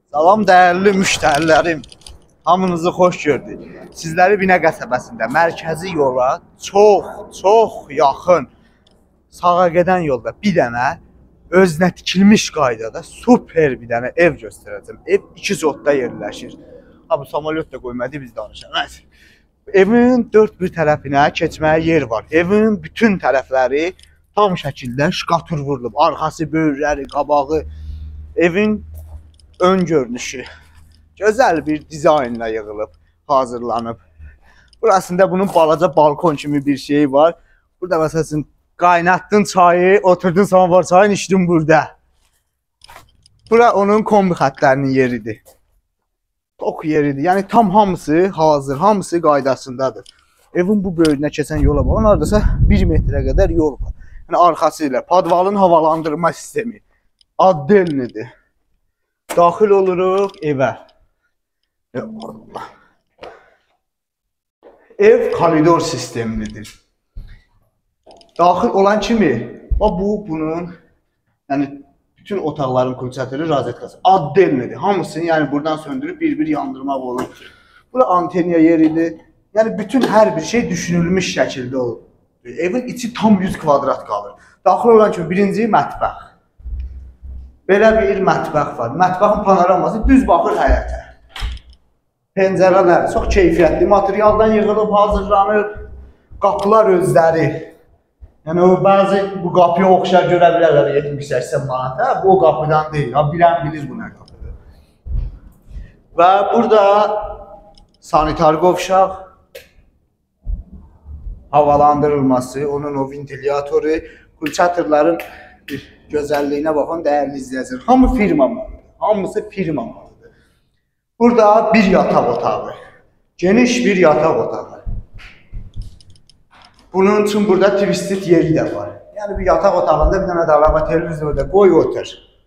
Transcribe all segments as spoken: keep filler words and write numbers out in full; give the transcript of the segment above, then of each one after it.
Salam dəyərli müştərilərim, hamınızı xoş gördük. Sizləri Binə qəsəbəsində mərkəzi yola çox, çox yaxın sağa gedən yolda bir dənə özünə tikilmiş qaydada super bir dənə ev göstərəcəm. Ev iki zodda yerləşir. Ha, bu samolyot da qoymadı, biz danışaq. Evin dörd bir tərəfinə keçməyə yer var. Evin bütün tərəfləri tam şəkildə şkatur vurulub. Arxası, böyürləri, qabağı. Evin ön görünüşü gözəl bir dizaynla yığılıb, hazırlanıb. Burasında bunun balaca balkon kimi bir şey var. Burada məsələn qaynatdın çayı, oturdun samovar çayını içdin burada. Bura onun kombi xətlərinin yeridir. Tok yeridir. Yəni tam hamısı hazır, hamısı qaydasındadır. Evin bu böyrünə keçən yola baxın, oradasa bir metrə qədər yol var. Yəni arxası ilə padvalın havalandırma sistemi addelnidir. Daxil oluruq evə. Ev koridor sistemlidir. Daxil olan kimi, bu bunun yəni bütün otaqların kulçatörü rozetkası addelnidir. Hamısını yəni buradan söndürüb bir-bir yandırmaq olur. Bura anteniya yeridir. Yəni bütün hər bir şey düşünülmüş şəkildə olur. Evin içi tam yüz kvadrat qalır. Daxil olan kimi birinci mətbəx. Belə bir mətbəx var. Mətbəxin panoraması düz baxır həyətə. Pəncərələr çox keyfiyyətli materialdan yığılıb, hazırlanır. Qapılar özləri. Yəni o bəzi bu qapıya oxşar görə bilərlər yetmiş səksən manata. Bu o qapıdan deyil. Ha, bilən bilir bu nə qapıdır. Və burada sanitar qovşaq, havalandırılması, onun o ventilyatoru, kulçatırların gözəlliyinə baxın, dəyərli izləyicilər. Hamı firma malıdır. Hamısı firma malıdır. Burada bir yataq otağı. Geniş bir yataq otağı. Bunun üçün burada twisted yeri də var. Yəni bir yataq otağında bir dənə də əlavə televizor da qoy otur.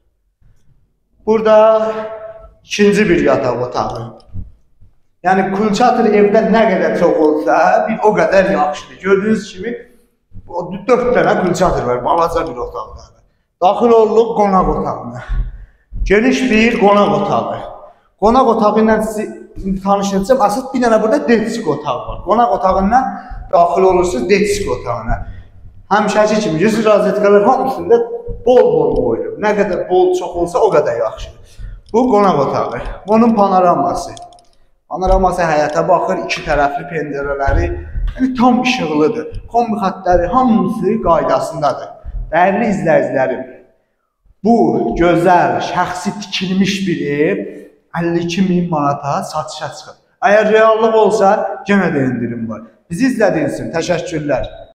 Burada ikinci bir yataq otağı. Yəni kulçatır evdə nə qədər çox olsa, bir o qədər yaxşıdır. Gördüyünüz kimi dörd dənə kulçatır var, balaca bir otaqda. Daxil oluruq qonaq otağına. Geniş bir qonaq otağı. Qonaq otağı ilə sizi tanış edəcəm. Asıl bir dənə burada detisk otağı var. Qonaq otağından daxil olursunuz detisk otağına. Həmişəki kimi yüz rozetkalar hamısında bol-bol qoyulub. Nə qədər bol çox olsa o qədər yaxşıdır. Bu qonaq otağı. Bunun panoraması. Panoraması həyətə baxır, iki tərəfli pəncərələri yəni tam işıqlıdır. Kombi xətləri hamısı qaydasındadır. Dəyərli izləyicilərim, bu gözəl, şəxsi tikilmiş bir ev əlli iki min manata satışa çıxır. Əgər reallıq olsa, yenə də indirim var. Bizi izlədiyiniz üçün təşəkkürlər.